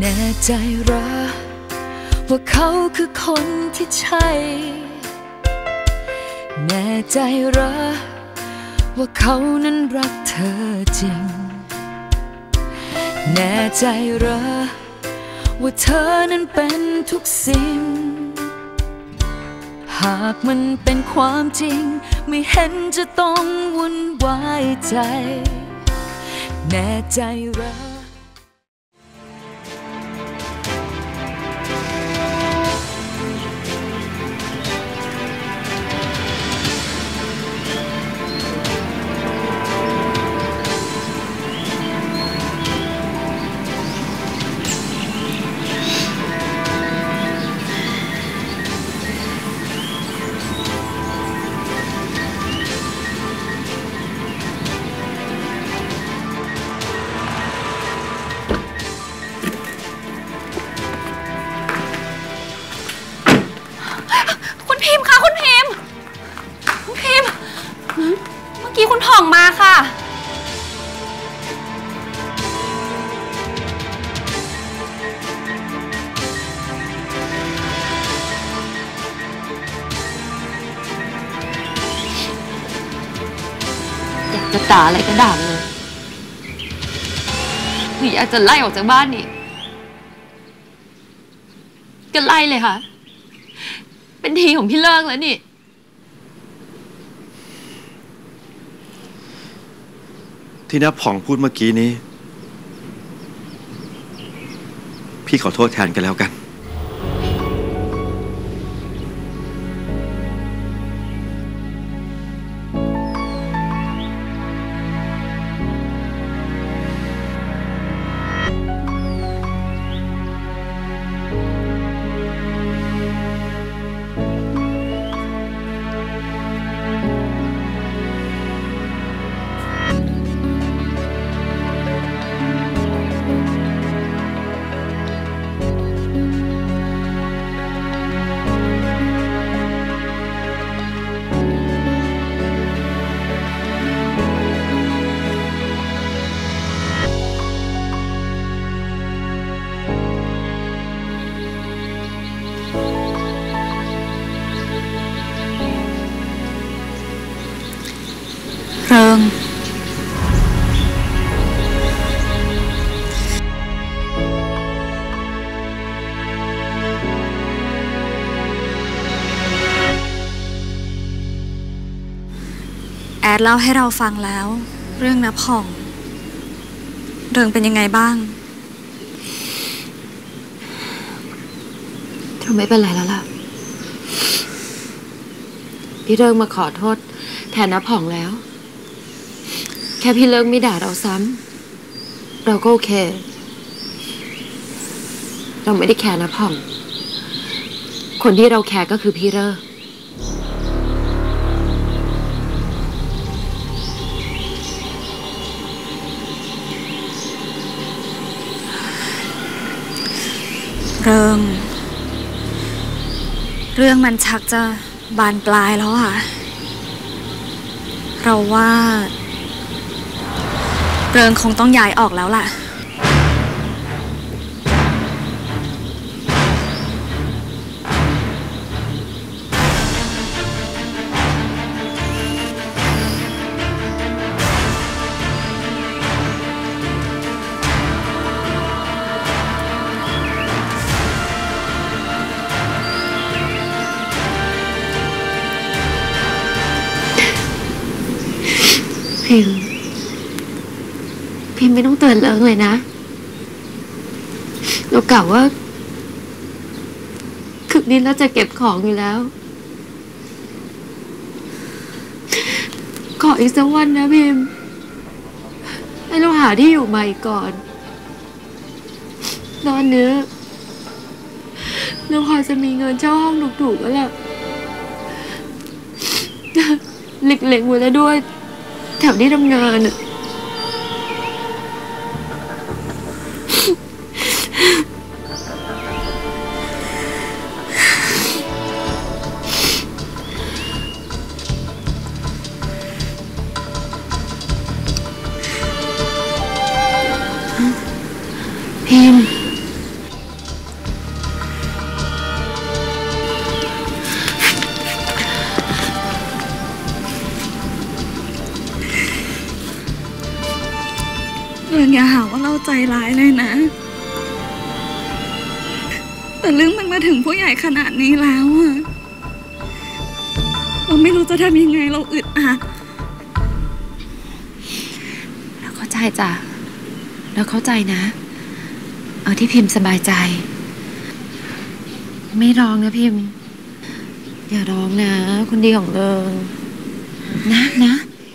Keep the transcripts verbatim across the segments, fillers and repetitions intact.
น่ใจเหรอว่าเขาคือคนที่ใช่แน่ใจเหรอว่าเขานั้นรักเธอจริงแน่ใจเหรอว่าเธอนั้นเป็นทุกสิ่งหากมันเป็นความจริงไม่เห็นจะต้องวุ่นวายใจแน่ใจเหรอคุณผ่องมาค่ะอยากจะด่าอะไรก็ด่าเลยหรืออยากจะไล่ออกจากบ้านนี่ก็ไล่เลยค่ะเป็นทีของพี่เลิกแล้วนี่ที่น้าผ่องพูดเมื่อกี้นี้พี่ขอโทษแทนกันแล้วกันเริงแอดเล่าให้เราฟังแล้วเรื่องน้าผ่องเริงเป็นยังไงบ้างเธอไม่เป็นไรแล้วล่ะพี่เริงมาขอโทษแทนน้าผ่องแล้วแค่พี่เลิกไม่ด่าเราซ้ำเราก็โอเคเราไม่ได้แคร์นะพ่องคนที่เราแคร์ก็คือพี่เลิกเริงเรื่องมันชักจะบานปลายแล้วค่ะเราว่าเริงคงต้องย้ายออกแล้วล่ะพิมพิมไม่ต้องเตือนเลิกเลยนะเรากล่าวว่าคืนนี้เราจะเก็บของอยู่แล้วขออีกสักวันนะพิมให้เราหาที่อยู่ใหม่ก่อนตอนนี้เราพอจะมีเงินเช่าห้องถูกๆแล้วแหละเล็กๆหมดแล้วด้วยแถวที่ทำงานอะพิมเรื่องอย่าหาว่าเราใจร้ายเลยนะแต่เรื่องมันมาถึงผู้ใหญ่ขนาดนี้แล้วอะเราไม่รู้จะทำยังไงเราอึดอัดเราเข้าใจจ้ะเราเข้าใจนะเอาที่พิมพ์สบายใจไม่ร้องนะพิมพ์อย่าร้องนะคนดีของเริงนะนะ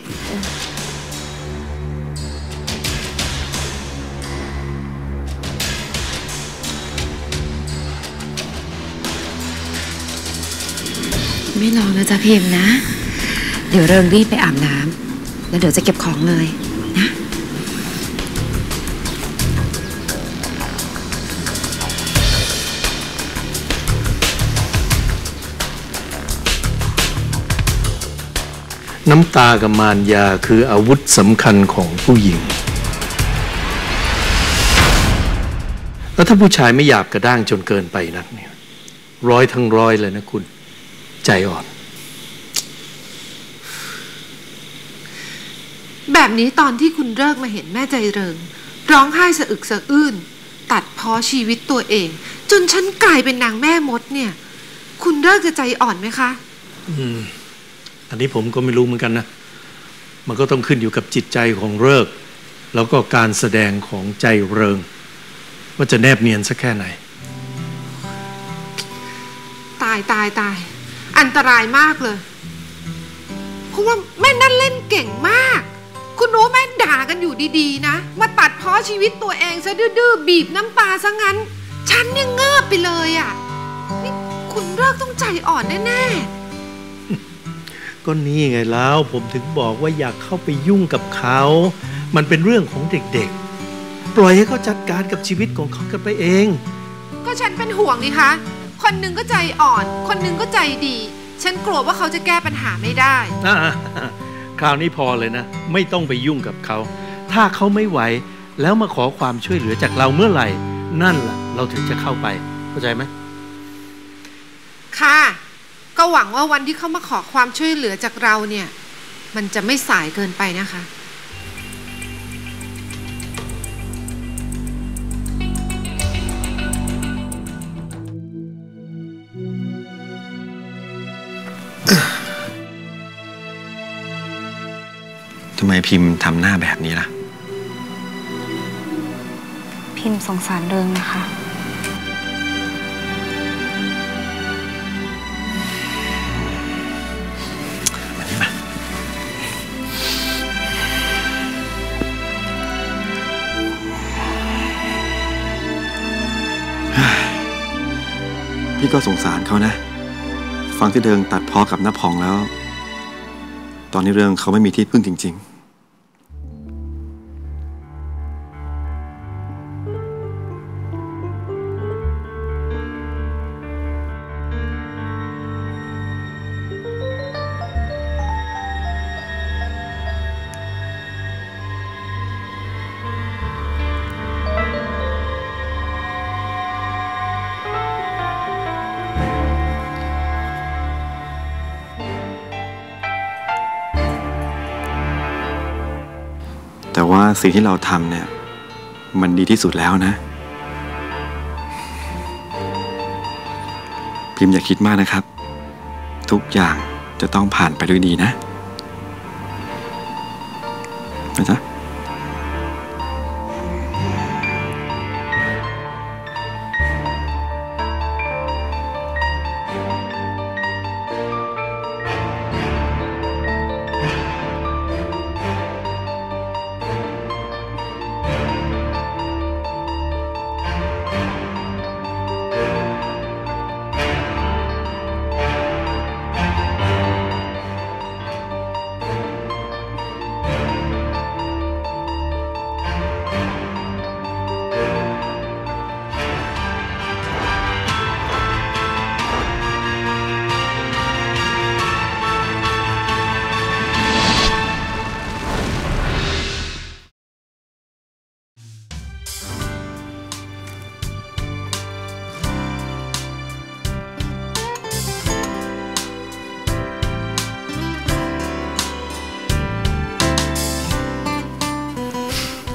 ไม่ร้องนะจ๊ะพิมพ์นะเดี๋ยวเริงรีบไปอาบน้ำแล้วเดี๋ยวจะเก็บของเลยนะน้ำตากับมารยาคืออาวุธสำคัญของผู้หญิงแล้วถ้าผู้ชายไม่หยาบกระด้างจนเกินไปนักเนี่ยร้อยทั้งร้อยเลยนะคุณใจอ่อนแบบนี้ตอนที่คุณเลิกมาเห็นแม่ใจเริงร้องไห้สะอึกสะอื้นตัดพ้อชีวิตตัวเองจนฉันกลายเป็นนางแม่มดเนี่ยคุณเลิกจะใจอ่อนไหมคะอืมอันนี้ผมก็ไม่รู้เหมือนกันนะมันก็ต้องขึ้นอยู่กับจิตใจของเลิกแล้วก็การแสดงของใจเริงว่าจะแนบเนียนสักแค่ไหนตายตายตายอันตรายมากเลยเพราะว่าแม่นั่นเล่นเก่งมากคุณรู้แม่ด่ากันอยู่ดีๆนะมาตัดพ้อชีวิตตัวเองซะดื้อๆบีบน้ำตาซะงั้นฉันเนี่ยเงิบไปเลยอ่ะนี่คุณเลิกต้องใจอ่อนแน่ๆก็นี่ไงแล้วผมถึงบอกว่าอยากเข้าไปยุ่งกับเขามันเป็นเรื่องของเด็กๆปล่อยให้เขาจัดการกับชีวิตของเขากันไปเองก็ฉันเป็นห่วงนี่คะคนหนึ่งก็ใจอ่อนคนหนึ่งก็ใจดีฉันกลัวว่าเขาจะแก้ปัญหาไม่ได้คราวนี้พอเลยนะไม่ต้องไปยุ่งกับเขาถ้าเขาไม่ไหวแล้วมาขอความช่วยเหลือจากเราเมื่อไหร่นั่นล่ะเราถึงจะเข้าไปเข้าใจไหมค่ะก็หวังว่าวันที่เขามาขอความช่วยเหลือจากเราเนี่ยมันจะไม่สายเกินไปนะคะทำไมพิมพ์ทำหน้าแบบนี้ล่ะพิมพ์สงสารเริงนะคะมานี่มาพี่ก็สงสารเขานะฟังที่เริงตัดพ้อกับน้าพองแล้วตอนนี้เริงเขาไม่มีที่พึ่งจริงๆแต่ว่าสิ่งที่เราทำเนี่ยมันดีที่สุดแล้วนะพิมพ์อย่าคิดมากนะครับทุกอย่างจะต้องผ่านไปด้วยดีนะนะจ๊ะ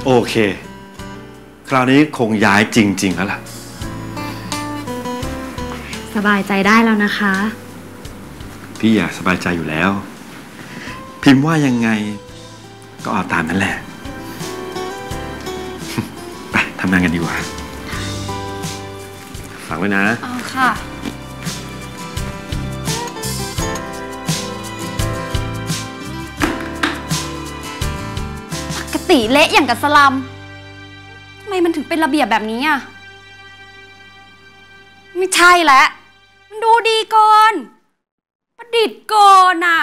โอเคคราวนี้คงย้ายจริงๆแล้วล่ะสบายใจได้แล้วนะคะพี่อยากสบายใจอยู่แล้ว พิมพ์ว่ายังไงก็เอาตามนั้นแหละ ไปทำงานกันดีกว่าฝากไว้นะอ๋อค่ะปกติเละอย่างกับสลัมทำไมมันถึงเป็นระเบียบแบบนี้อ่ะไม่ใช่แล้วมันดูดีเกินประดิษฐ์เกินอ่ะ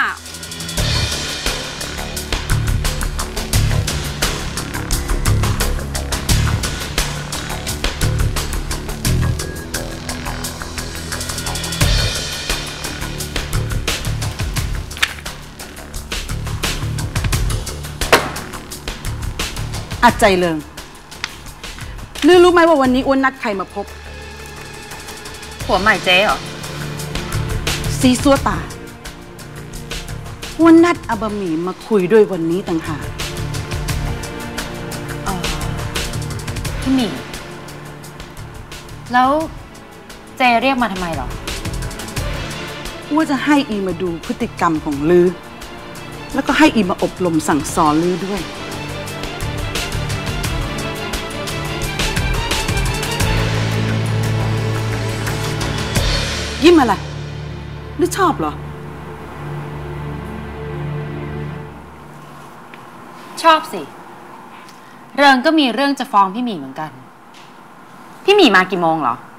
อัดใจเริงลือรู้ไหมว่าวันนี้อ้วนนัดใครมาพบผัวใหม่เจ๊เหรอซีซัวตาอ้วนนัดอาบะหมี่มาคุยด้วยวันนี้ต่างหากอ๋อพี่หมี่แล้วเจเรียกมาทำไมหรออ้วนจะให้อีมาดูพฤติกรรมของลือแล้วก็ให้อีมาอบรมสั่งสอนลือด้วยยิ้มอะไรหรือชอบเหรอชอบสิเริงก็มีเรื่องจะฟ้องพี่หมีเหมือนกันพี่หมีมากี่โมงเหรอ